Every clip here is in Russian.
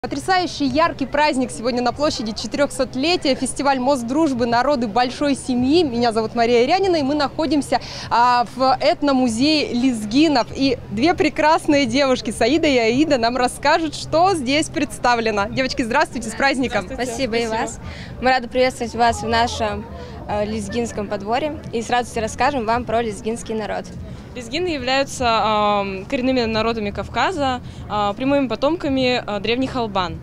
Потрясающий яркий праздник сегодня на площади 400-летия, фестиваль «Мост дружбы. Народы большой семьи». Меня зовут Мария Рянина, и мы находимся в этномузее лезгинов. И две прекрасные девушки, Саида и Аида, нам расскажут, что здесь представлено. Девочки, здравствуйте, с праздником! Спасибо и вас. Мы рады приветствовать вас в нашем лезгинском подворье и с радостью расскажем вам про лезгинский народ. Лезгины являются коренными народами Кавказа, прямыми потомками древних албан.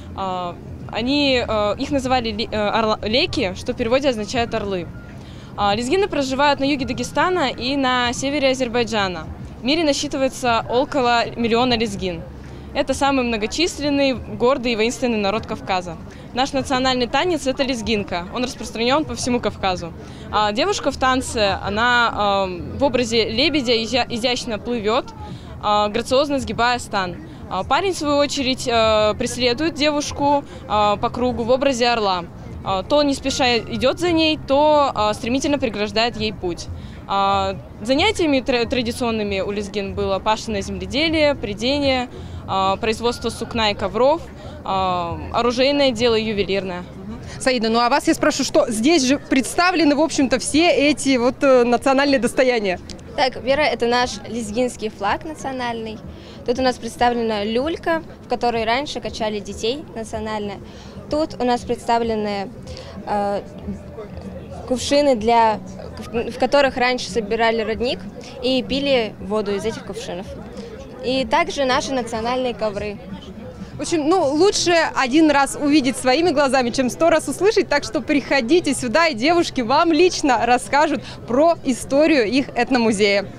Их называли леки, что в переводе означает орлы. Лезгины проживают на юге Дагестана и на севере Азербайджана. В мире насчитывается около 1 миллиона лезгин. Это самый многочисленный, гордый и воинственный народ Кавказа. Наш национальный танец – это лезгинка. Он распространен по всему Кавказу. Девушка в танце, она в образе лебедя изящно плывет, грациозно сгибая стан. Парень, в свою очередь, преследует девушку по кругу в образе орла. То не спеша идет за ней, то стремительно преграждает ей путь. Занятиями традиционными у лезгин было пашенное земледелие, прядение, производство сукна и ковров, оружейное дело и ювелирное. Саида, ну а вас я спрошу, что здесь же представлены, в общем-то, все эти вот национальные достояния? Так, Вера, это наш лезгинский флаг национальный. Тут у нас представлена люлька, в которой раньше качали детей национально. Тут у нас представлены кувшины, в которых раньше собирали родник и пили воду из этих кувшинов. И также наши национальные ковры. В общем, лучше один раз увидеть своими глазами, чем 100 раз услышать. Так что приходите сюда, и девушки вам лично расскажут про историю их этномузея.